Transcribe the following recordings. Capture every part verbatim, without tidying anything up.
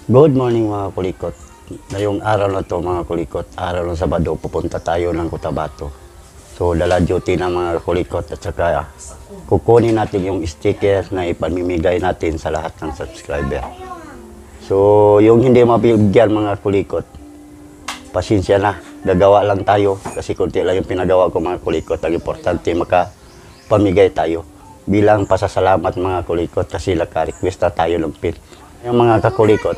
Good morning mga kulikot. Ngayong araw na to mga kulikot, araw ng Sabado, pupunta tayo ng Cotabato. So dala duty ng mga kulikot at saka kukunin natin yung sticker na ipamimigay natin sa lahat ng subscriber. So yung hindi mabigyan mga kulikot, pasensya na, gagawa lang tayo kasi kunti lang yung pinagawa ko mga kulikot. Ang importante makapamigay tayo bilang pasasalamat mga kulikot kasi naka-request na tayo ng pin. Yung mga kakulikot,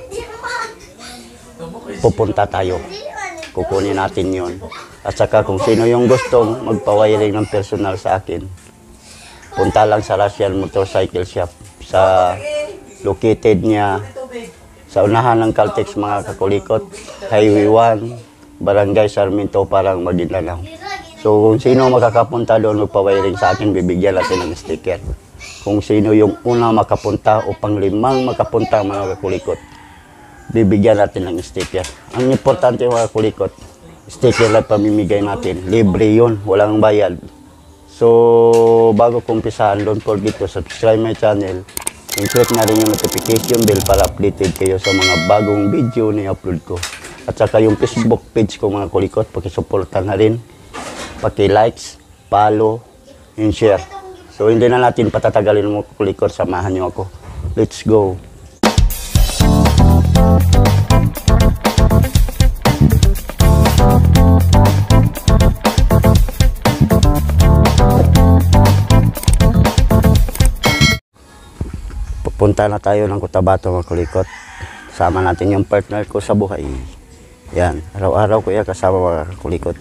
pupunta tayo. Kukunin natin yon. At saka kung sino yung gustong magpa-wiring ng personal sa akin, punta lang sa Russian Motorcycle Shop. Sa located niya sa unahan ng Caltex mga kakulikot, Highway one, Barangay Sarmiento, parang Maguindanao. So kung sino makakapunta doon magpa-wiring sa akin, bibigyan natin ng sticker. Kung sino yung una makapunta o panglimang makapunta mga kakulikot, bibigyan natin ng sticker. Ang importante mga kakulikot, sticker lang pamimigay natin. Libre yun, walang bayad. So, bago kumpisahan, don't forget to subscribe my channel. And click na rin yung notification bell para updated kayo sa mga bagong video na i-upload ko. At saka yung Facebook page ko mga kulikot, pakisuportan na rin. Paki-likes, follow, and share. So, hindi na natin patatagalin mga kulikot. Samahan niyo ako. Let's go! Pupunta na tayo ng Cotabato mga kulikot. Sama natin yung partner ko sa buhay. Yan. Araw-araw ko yan kasama mga kulikot.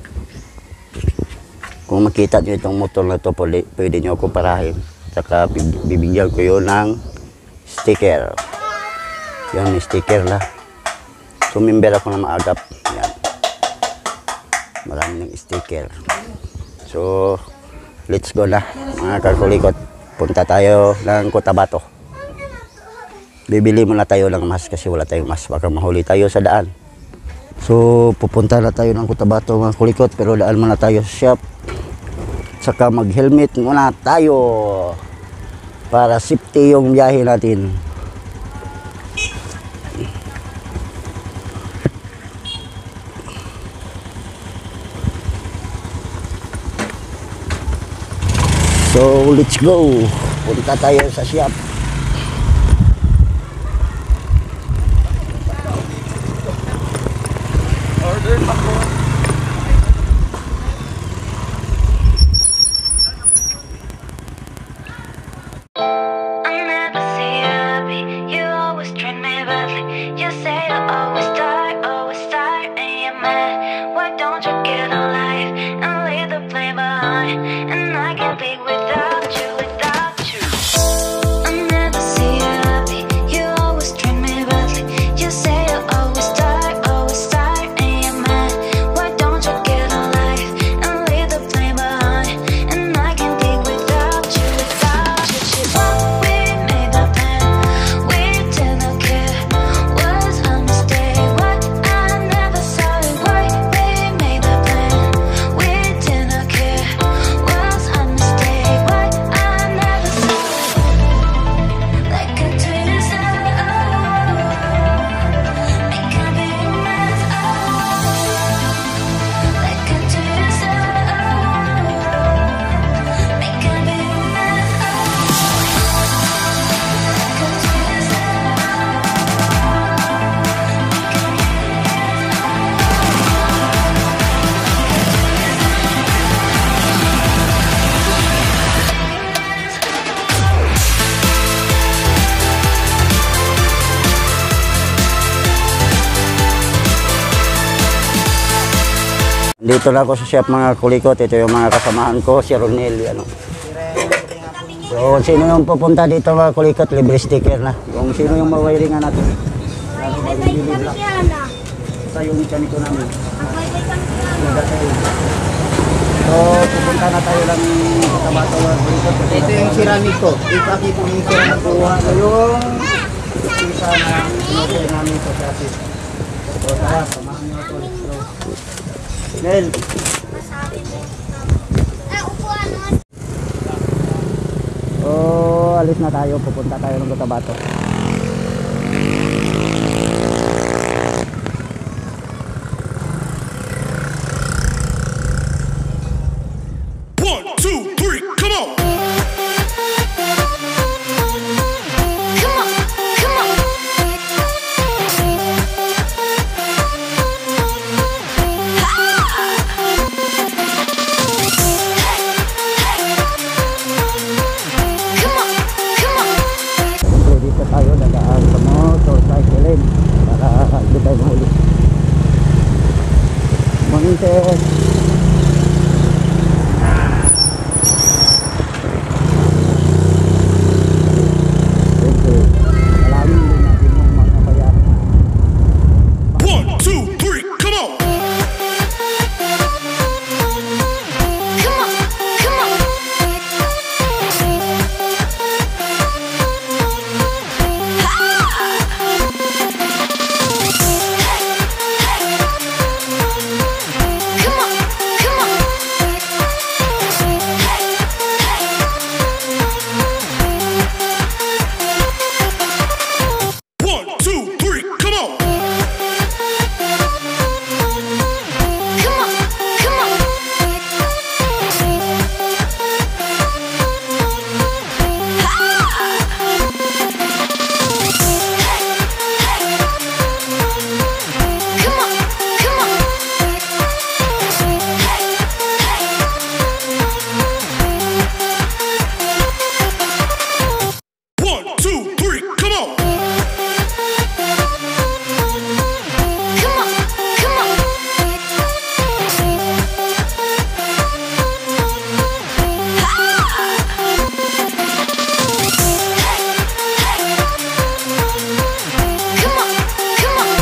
Kung makita nyo itong motor na ito, pwede, pwede nyo ako parahin. Saka bibigyan ko yun ng sticker. Yan, may sticker na. Sumimber ako na maagap. Yan. Marami ng sticker. So, let's go na mga kakulikot. Punta tayo ng Cotabato. Bibili muna tayo ng mask kasi wala tayong mask. Baka mahuli tayo sa daan. So, pupunta na tayo ng Cotabato mga kulikot. Pero daan muna tayo sa shop. Saka mag-helmet muna tayo para safety yung biyahe natin. So, let's go. Punta tayo sa shop. Order pa po. Dito na ako sa shop mga kulikot. Ito yung mga kasamahan ko, si Ronel. Ano. So, kung sino yung pupunta dito mga kulikot, libre sticker na. Kung sino yung mawiringan natin. Ito yung mekaniko namin. So, pupunta na tayo lang Cotabato mga kulikot. Ito yung ceramic ko. Ipaki po yung ceramic ko. Ito yung isa na sinusay namin sa traffic. So, tara, samahan nyo ito. Let's go. Nel. Oh, alis na tayo. Pupunta tayo ng Cotabato. tayo mahuli. Morning, sir. Siyempre, alamin din natin yung mga bayaran. One, two, three, come on! Come on, come on. Come on, come on. One, two, three, come on! Come on, come on. Come on, come on. One, two, three, come on! Come on, come on. Come on, come on.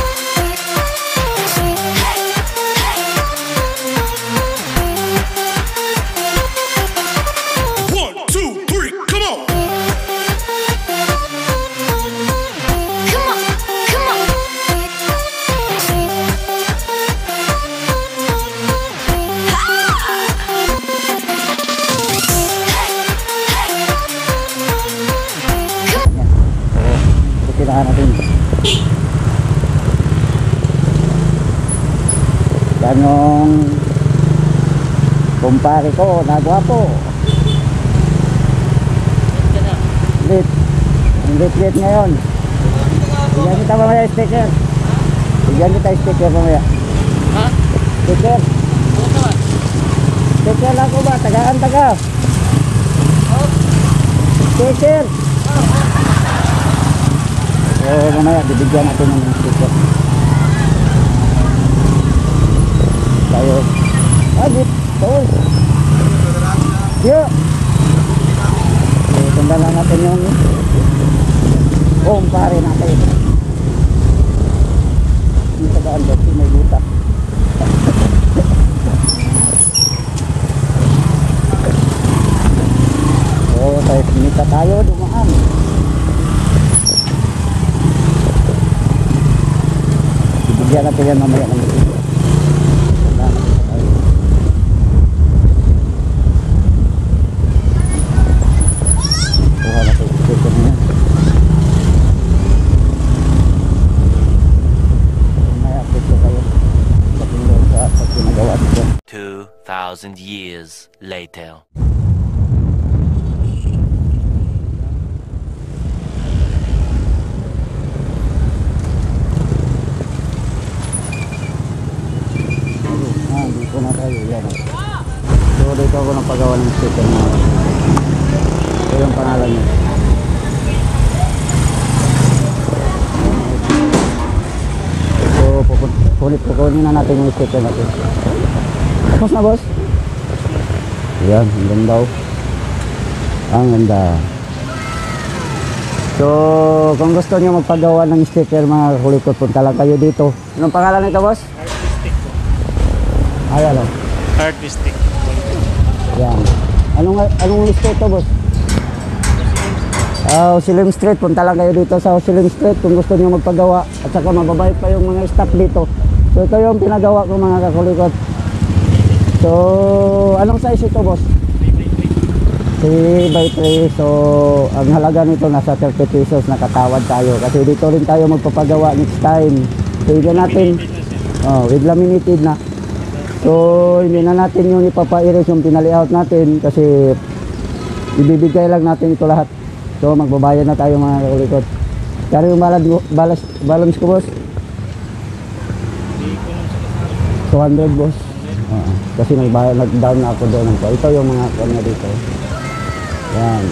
One, two, three, come on! Come on, come on. Kailangan natin. Yan yung kumpare ko na gwapo. Lit. Ang lit-lit ngayon. Bigyan kita mamaya sticker. Bigyan kita sticker mamaya. Ha? Sticker. Oo naman. Sticker lang ko ba? Tagaan taga. Sticker. So mamaya bibigyan natin ng sticker. Tayo. Agit. Tawag. Yo. So tanda lang natin yung kumpare natin. Yung tagaan ba? May buta. So tayo kumita tayo dumaan. Bibigyan natin yan mamaya ng sticker. Tanda natin tayo. Kuha natin yung sticker niya. May update ko kayo sa tingin sa sa ginagawa nito. Two thousand years later. Ah, dito na tayo. Yan. So dito ako napagawa ng sticker na ito yung pangalan niya. So pupunit pukunin na natin yung sticker natin. Tapos na, boss? Yan, ang ganda. Oh. Ang ganda. So kung gusto niyo magpagawa ng sticker mga kulikot, punta lang kayo dito. Anong pangalan nito, boss? Artistic po. Ayan o. Artistic. Yan. Anong, anong street to, boss? Ah, Osilim Street. Punta lang kayo dito sa Osilim Street kung gusto niyo magpagawa. At saka mababait pa yung mga staff dito. So ito yung pinagawa ko mga kakulikot. So anong size ito, boss? three by three. So ang halaga nito nasa thirty pesos, nakatawad tayo. Kasi dito rin tayo magpapagawa next time. So hindi natin, oh, with laminated na. So hindi na natin yung ipapa-erase yung pinali-out natin kasi ibibigay lang natin ito lahat. So magbabayad na tayo mga kakulikot. Kaya yung balance, balance, balance ko, boss? two hundred, boss. Uh, kasi nagbayad, nag-down na ako doon. Ito yung mga kanya dito. Yan.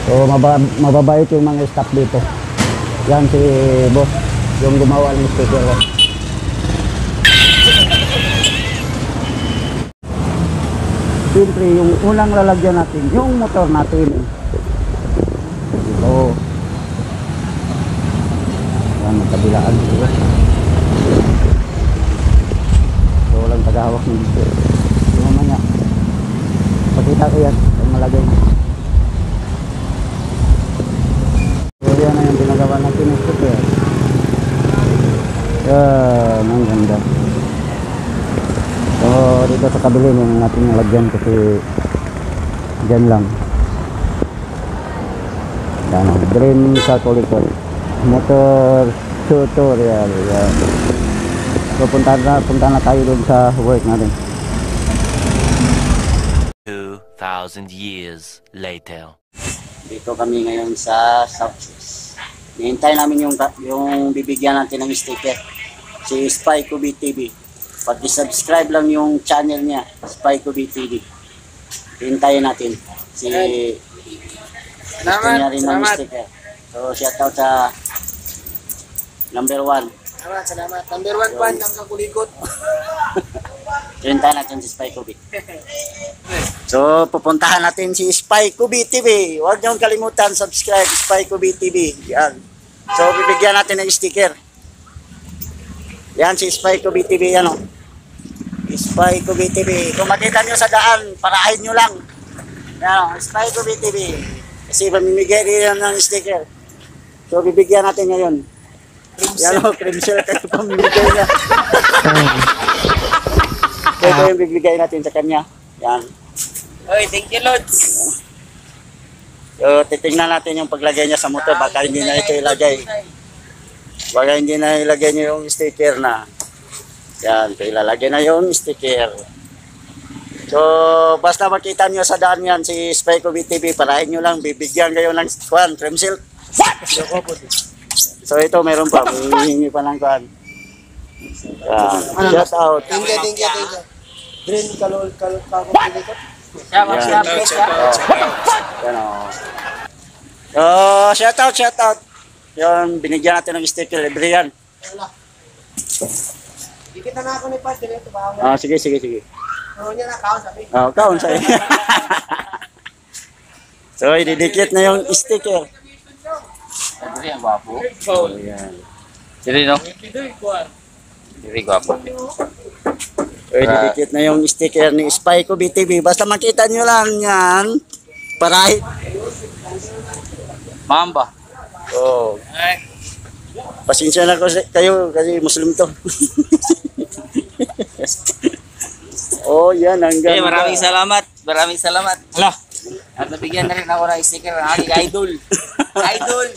So maba mababait yung mga staff dito. Yan si boss, yung gumawa ng sticker. Oh. Siyempre, yung unang lalagyan natin, yung motor natin. Ito. Yan, magkabilaan. So, walang tagahawak ng dito. So, mamaya, pakita ko yan, yung malagay. So, yan na yung pinagawa natin ng sticker. Yan, ang ganda. So dito sa kabili yung ating lagyan kasi dyan lang. Yan, Dream Calculator motor tutorial. Yan. So punta na, punta na tayo dun sa work natin. Two thousand years later. Dito kami ngayon sa Southeast. Nihintay namin yung, yung bibigyan natin ng sticker. Si Spy Kubi T V. Pag-subscribe lang yung channel niya, Spy Kubi T V. Hintayin natin. Si gusto niya rin ng sticker. So shout out sa number one. Salamat, salamat. Number one fan ng Kakulikot. Hintayin natin si Spy Kubi. So pupuntahan natin si Spy Kubi T V. Huwag niyong kalimutan subscribe Spy Kubi T V. Yan. So bibigyan natin ng sticker. Yan si Spy Kubi T V, ano? Spy Kubi T V. Kung makita nyo sa daan, parahin nyo lang. Yan, Spy Kubi T V. Kasi mamimigay rin yan ng sticker. So bibigyan natin ngayon. Yan o, cream shell kayo pamimigay niya. So ito yung bibigay natin sa kanya. Yan. Oy, thank you, Lods. So titingnan natin yung paglagay niya sa motor. Baka hindi na ito ilagay. Baka hindi na ilagay niyo yung sticker na. Yan, so ilalagay na yung sticker. So, basta makita nyo sa daan yan, si Spy Kubi T V, parahin nyo lang, bibigyan kayo ng kwan, trim silk. So, ito meron pa, hihingi pa ng kwan. Yan, shout out. Thank you, thank you, thank you. Dream Kalol Kalol Kakulikot. Shout Yan. Yan o. So, shout out, shout out. Yun, binigyan natin ng sticker, libre yan. Dikita na ako ni Pat, dito ba ako? Ah, sige, sige, sige. Ano niya na, kaon sabi. Oh, kaon sa'yo. So, ididikit na yung sticker. Ito yung gwapo. So, yan. Sili, no? Sili, gwapo. So, ididikit na yung sticker ni Spy Kubi T V. Basta makita nyo lang yan. Parahi. Mamba. Oh. Pasensya na ko sa- kayo kasi Muslim to. Oh, yan ang ganda. Eh, maraming salamat. Maraming salamat. Hala. At nabigyan na rin ako ng sticker ng aking idol. Idol.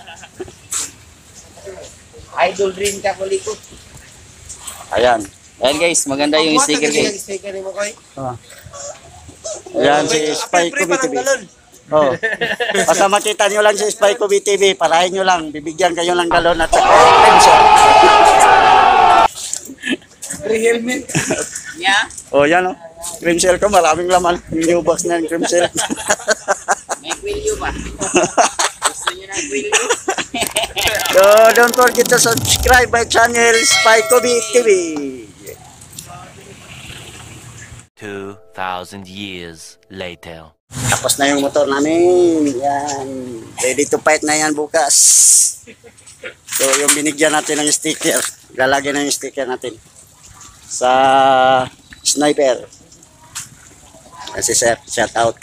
Idol Dream Kakulikot. Ayan. Ayan guys, maganda yung sticker guys. Sticker ni mo, Koy. Ah. Yan si Spy Kubi T V. Oh. Basta makita nyo lang si Spy Kubi T V, parahin nyo lang, bibigyan kayo ng galon at saka pencil. Free helmet. Nya, Oh, yan oh. Cream shell ko, maraming laman. Yung new box na yung cream shell. may quillo pa. Gusto nyo ng quillo? So, don't forget to subscribe my channel, Spy Kubi T V. Two thousand years later. Tapos na yung motor namin. Yan. Ready to fight na yan bukas. So, yung binigyan natin ng sticker. Lalagyan na yung sticker natin. Sa sniper. Kasi sir, shout out.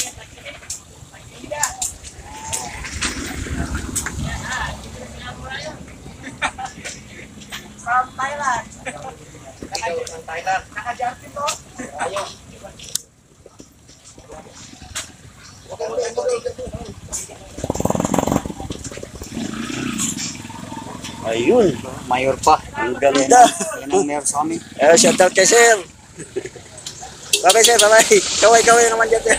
Ayun, mayor pa. Ang ganda. Yan ang mayor sa amin. Eh, shout out kay sir. Bye-bye sir, bye-bye. Kaway-kaway naman dyan sir.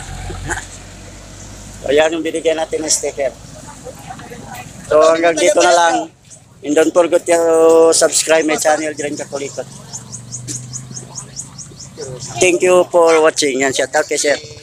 Ayan yung binigyan natin ng sticker. So hanggang dito na lang. And don't forget to subscribe my channel, Dream Kakulikot. Thank you for watching. Yan, shout out kay sir.